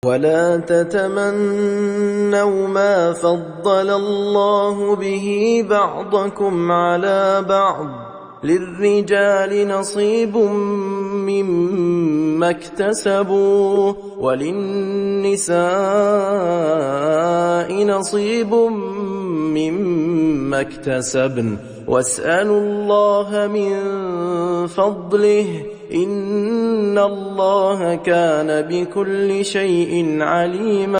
ولا تتمنوا ما فضل الله به بعضكم على بعض للرجال نصيب مما اكتسبوا وللنساء نصيب مما اكتسبن واسألوا الله من فضله إن الله كان بكل شيء عليما